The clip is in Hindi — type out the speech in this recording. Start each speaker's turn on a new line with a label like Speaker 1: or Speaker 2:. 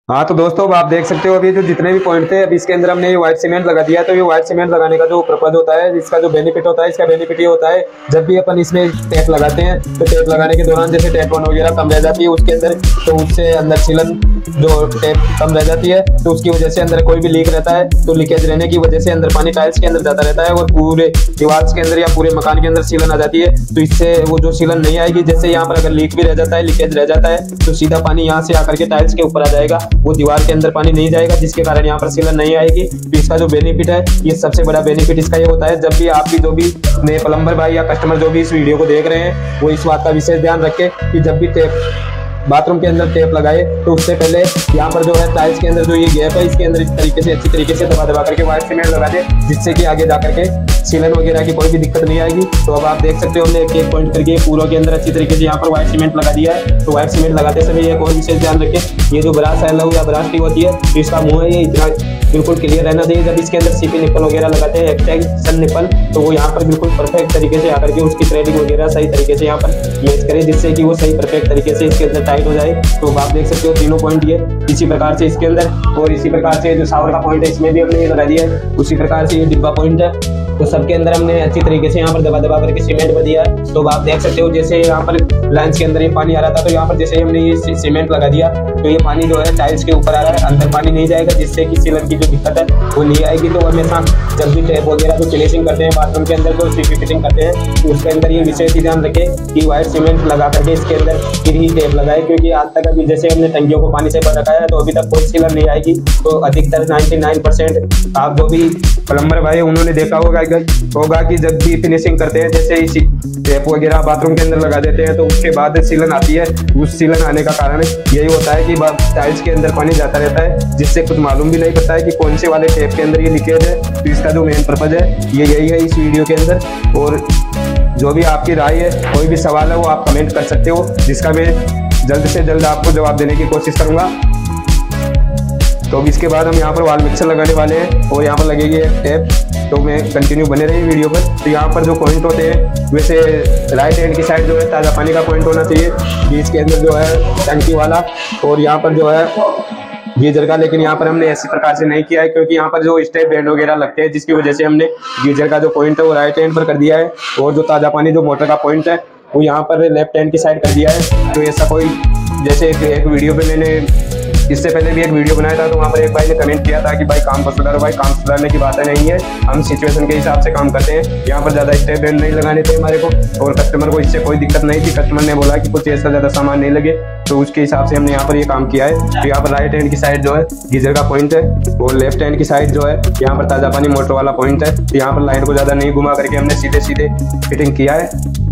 Speaker 1: हाँ तो दोस्तों अब आप देख सकते हो अभी जो जितने भी पॉइंट थे, अब इसके अंदर हमने ये व्हाइट सीमेंट लगा दिया। तो ये व्हाइट सीमेंट लगाने का जो पर्पज होता है, इसका जो बेनिफिट होता है, इसका बेनिफिट ये होता है जब भी अपन इसमें टेप लगाते हैं तो टेप लगाने के दौरान जैसे टेप ऑन वगैरह कम रह जाती है उसके अंदर, तो उससे अंदर सीलन जो टेप कम रह जाती है तो उसकी वजह से अंदर कोई भी लीक रहता है तो लीकेज रहने की वजह से अंदर पानी टाइल्स के अंदर जाता रहता है और पूरे दीवार के अंदर या पूरे मकान के अंदर सीलन आ जाती है। तो इससे वो जो सीलन नहीं आएगी, जैसे यहाँ पर अगर लीक भी रह जाता है, लीकेज रह जाता है, तो सीधा पानी यहाँ से आकर के टाइल्स के ऊपर आ जाएगा, वो दीवार के अंदर पानी नहीं जाएगा, जिसके कारण यहाँ पर सीलन नहीं आएगी। तो इसका जो बेनिफिट है, ये सबसे बड़ा बेनिफिट इसका ये होता है, जब भी आप भी जो भी नए प्लम्बर भाई या कस्टमर जो भी इस वीडियो को देख रहे हैं वो इस बात का विशेष ध्यान रखें कि जब भी टेप बाथरूम के अंदर टेप लगाए तो उससे पहले यहाँ पर जो है टाइल्स के अंदर जो ये गैप है इसके अंदर इस तरीके से अच्छी तरीके से दबा दबा करके व्हाइट सीमेंट लगा दे, जिससे कि आगे जाकर के सीलन वगैरह की कोई भी दिक्कत नहीं आएगी। तो अब आप देख सकते हो हमने एक पॉइंट करके पूरा के अंदर अच्छी तरीके से यहाँ पर व्हाइट सीमेंट लगा दिया है। तो व्हाइट सीमेंट लगाते समय एक और विशेष ध्यान रखें, ये जो ब्रास है या ब्रास टी होती है तो इसका मुंह है ये इतना बिल्कुल क्लियर रहना चाहिए। जब इसके अंदर सीपी निप्पल वगैरह लगाते हैं, एक्सटेंशन निप्पल, तो वो यहाँ पर बिल्कुल परफेक्ट तरीके से आकर के उसकी थ्रेडिंग वगैरह सही तरीके से यहाँ पर मैच करे, जिससे कि वो सही परफेक्ट तरीके से इसके अंदर टाइट हो जाए। तो आप देख सकते हो तीनों पॉइंट ये इसी प्रकार से इसके अंदर, और इसी प्रकार से जो शावर का पॉइंट है इसमें भी हमने ये लगा दिया है, उसी प्रकार से ये डिब्बा पॉइंट है। तो सबके अंदर हमने अच्छी तरीके से यहाँ पर दबा दबा करके सीमेंट बना दिया है। तो आप देख सकते हो जैसे यहाँ पर लाइंस के अंदर ये पानी आ रहा था, तो यहाँ पर जैसे हमने ये सीमेंट लगा दिया तो ये पानी जो है टाइल्स के ऊपर आ रहा है, अंदर पानी नहीं जाएगा, जिससे कि सीलन की जो दिक्कत है वो नहीं आएगी। तो हमेशा जब भी टेप वगैरह को फिनिशिंग करते हैं बाथरूम के अंदर, जो सीपी फिटिंग करते हैं, तो उसके अंदर ये विशेष ध्यान रखें कि व्हाइट सीमेंट लगा करके इसके अंदर फिर ही टेप लगाए, क्योंकि आज तक अभी जैसे हमने टंकियों को पानी से भर रखा है तो अभी तक कोई सीलन नहीं आएगी। तो अधिकतर 99% आप जो भी प्लम्बर भाई उन्होंने देखा होगा कि जब भी फिनिशिंग करते हैं, जैसे इसी टेप वगैरह बाथरूम के अंदर लगा देते हैं तो उसके बाद सीलन आती है। उस सीलन आने का कारण यही होता है कि टाइल्स के अंदर पानी जाता रहता है, जिससे कुछ मालूम भी नहीं पड़ता है कि कौन से वाले टेप के अंदर ये लीकेज है। तो इसका जो मेन पर्पज है ये यही है इस वीडियो के अंदर। और जो भी आपकी राय है, कोई भी सवाल है वो आप कमेंट कर सकते हो, जिसका मैं जल्द से जल्द आपको जवाब देने की कोशिश करूंगा। तो अब इसके बाद हम यहाँ पर वाल मिक्सर लगाने वाले हैं और यहाँ पर लगेगी एक टेप। तो मैं कंटिन्यू बने रही वीडियो पर। तो यहाँ पर जो पॉइंट होते हैं, वैसे राइट हैंड की साइड जो है ताज़ा पानी का पॉइंट होना चाहिए, बीच के अंदर जो है टंकी वाला, और यहाँ पर जो है गीजर का। लेकिन यहाँ पर हमने ऐसी प्रकार से नहीं किया है, क्योंकि यहाँ पर जो स्टेप बैंड वगैरह लगते हैं, जिसकी वजह से हमने गीजर का जो पॉइंट है वो राइट हैंड पर कर दिया है, और जो ताज़ा पानी जो मोटर का पॉइंट है वो यहाँ पर लेफ्ट हैंड की साइड कर दिया है। तो ऐसा कोई जैसे एक वीडियो पे मैंने इससे पहले भी एक वीडियो बनाया था, तो वहाँ पर एक भाई ने कमेंट किया था कि भाई काम को सुधारो। भाई काम सुधारने की बात नहीं है, हम सिचुएशन के हिसाब से काम करते हैं। यहाँ पर ज़्यादा स्टेप बैंड नहीं लगाने थे हमारे को, और कस्टमर को इससे कोई दिक्कत नहीं थी। कस्टमर ने बोला कि कुछ ऐसा ज़्यादा सामान नहीं लगे, तो उसके हिसाब से हमने यहाँ पर ये काम किया है। तो यहाँ पर राइट हैंड की साइड जो है गीजर का पॉइंट है, और लेफ्ट हैंड की साइड जो है यहाँ पर ताज़ा पानी मोटर वाला पॉइंट है। तो यहाँ पर लाइन को ज़्यादा नहीं घुमा करके हमने सीधे सीधे फिटिंग किया है।